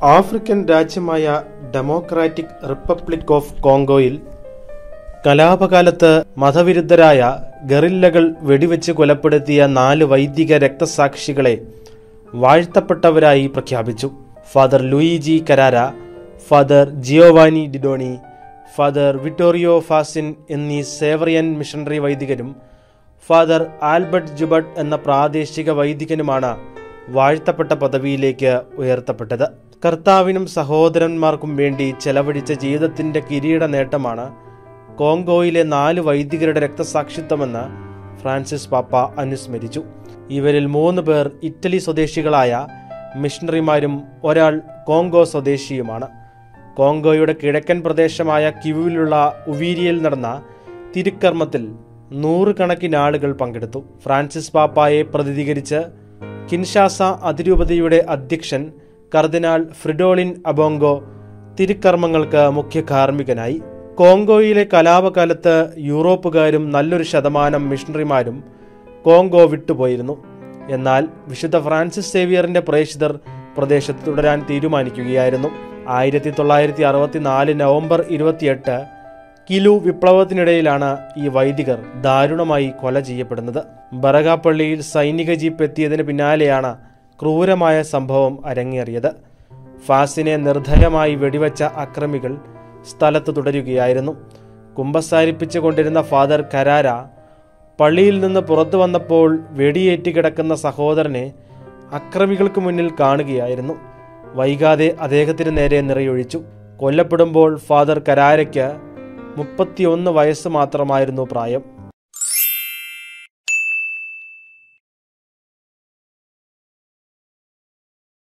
African രാജ്യമായ democratic republic of കോങ്കോയിൽ കലാപകാലത്ത് മതവിരുദ്ധരായ ഗറില്ലകൾ വെടിവെച്ച് കൊലപ്പെടുത്തിയ 4 വൈദിക രക്തസാക്ഷികളെ വാഴ്ത്തപ്പെട്ടവരായി പ്രഖ്യാപിച്ചു. Father Luigi Carrara, father Giovanni Didoni, father Vittorio Faccin എന്നീ സേവറിയൻ മിഷണറി വൈദികരും ഫാദർ ആൽബർട്ട് ജുബർട്ട് എന്ന പ്രാദേശിക വൈദികനുമാണ് വാഴ്ത്തപ്പെട്ട പദവിയിലേക്ക് ഉയർത്തപ്പെട്ടത്. കർത്താവിനും സഹോദരന്മാർക്കും വേണ്ടി ചെലവഴിച്ച ജീവിതത്തിന്റെ കിരീട നേട്ടമാണ് കോങ്കോയിലെ 4 വൈദികരുടെ രക്തസാക്ഷിത്വമെന്ന് ഫ്രാൻസിസ് പാപ്പ അനുസ്മരിച്ചു. ഇവരിൽ 3 പേർ ഇറ്റലി സ്വദേശികളായ മിഷണറിമാരും ഒരാൾ കോങ്കോ സ്വദേശിയുമാണ്. കോങ്കോയുടെ കിഴക്കൻ പ്രദേശമായ കിവുവിലുള്ള ഉവീരിയയിൽ നടന്ന തിരുക്കർമ്മത്തിൽ 100 കണക്കിന് ആളുകൾ പങ്കെടുത്തു. ഫ്രാൻസിസ് പാപ്പായെ പ്രതിനിധീകരിച്ച് കിൻഷാസ അതിരൂപതയുടെ അധ്യക്ഷൻ കർദിനാൾ ഫ്രിഡോളിൻ അബോങ്കോ തിരുക്കർമ്മങ്ങൾക്ക് മുഖ്യ കാർമ്മികനായി. കോങ്കോയിലെ കലാപകാലത്ത് യൂറോപ്പുകാരും നല്ലൊരു ശതമാനം മിഷണറിമാരും കോങ്കോ വിട്ടുപോയിരുന്നു. എന്നാൽ വിശുദ്ധ ഫ്രാൻസിസ് സേവിയറിന്റെ പ്രേക്ഷിതർ പ്രദേശത്ത് തുടരാൻ തീരുമാനിക്കുകയായിരുന്നു. 1964 നവംബർ 28 കിലു വിപ്ലവത്തിനിടയിലാണ് ഈ വൈദികർ ദാരുണമായി കൊല ചെയ്യപ്പെടുന്നത്. ബറഗാപ്പള്ളിയിൽ സൈനിക ജീപ്പ് എത്തിയതിന് പിന്നാലെയാണ് ക്രൂരമായ സംഭവം അരങ്ങേറിയത്. ഫാസിനെ നിർദ്ധയമായി വെടിവെച്ച അക്രമികൾ സ്ഥലത്ത് തുടരുകയായിരുന്നു. കുമ്പസാരിപ്പിച്ചു കൊണ്ടിരുന്ന ഫാദർ കരാര പള്ളിയിൽ നിന്ന് പുറത്തു വന്നപ്പോൾ വെടിയേറ്റ് കിടക്കുന്ന സഹോദരനെ അക്രമികൾക്ക് മുന്നിൽ കാണുകയായിരുന്നു. വൈകാതെ അദ്ദേഹത്തിന് നേരെ നിറയൊഴിച്ചു. കൊല്ലപ്പെടുമ്പോൾ ഫാദർ കരാരയ്ക്ക് 31 വയസ്സ് മാത്രമായിരുന്നു പ്രായം.